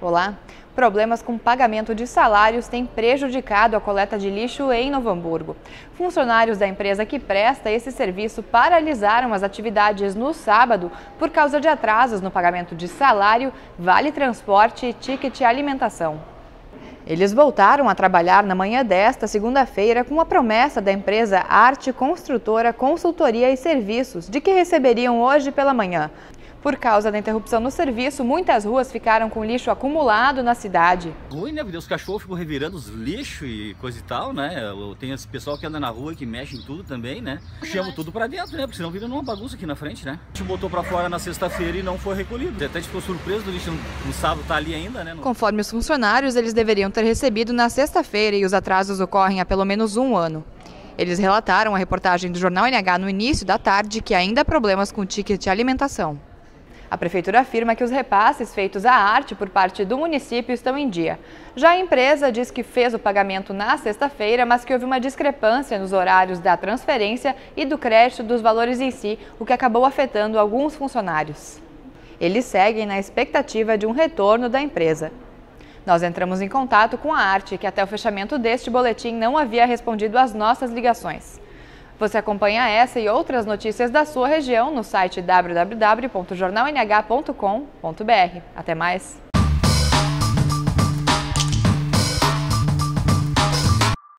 Olá! Problemas com pagamento de salários têm prejudicado a coleta de lixo em Novo Hamburgo. Funcionários da empresa que presta esse serviço paralisaram as atividades no sábado por causa de atrasos no pagamento de salário, vale transporte e ticket alimentação. Eles voltaram a trabalhar na manhã desta segunda-feira com a promessa da empresa Arte Construtora Consultoria e Serviços de que receberiam hoje pela manhã. Por causa da interrupção no serviço, muitas ruas ficaram com lixo acumulado na cidade. Ruim, né? Porque os cachorros ficam revirando os lixos e coisa e tal, né? Tem esse pessoal que anda na rua que mexe em tudo também, né? Chama tudo pra dentro, né? Porque senão vira numa bagunça aqui na frente, né? A gente botou pra fora na sexta-feira e não foi recolhido. Até a gente ficou surpreso do lixo no sábado tá ali ainda, né? Conforme os funcionários, eles deveriam ter recebido na sexta-feira e os atrasos ocorrem há pelo menos um ano. Eles relataram à reportagem do Jornal NH no início da tarde que ainda há problemas com o ticket de alimentação. A Prefeitura afirma que os repasses feitos à Arte por parte do município estão em dia. Já a empresa diz que fez o pagamento na sexta-feira, mas que houve uma discrepância nos horários da transferência e do crédito dos valores em si, o que acabou afetando alguns funcionários. Eles seguem na expectativa de um retorno da empresa. Nós entramos em contato com a Arte, que até o fechamento deste boletim não havia respondido às nossas ligações. Você acompanha essa e outras notícias da sua região no site www.jornalnh.com.br. Até mais!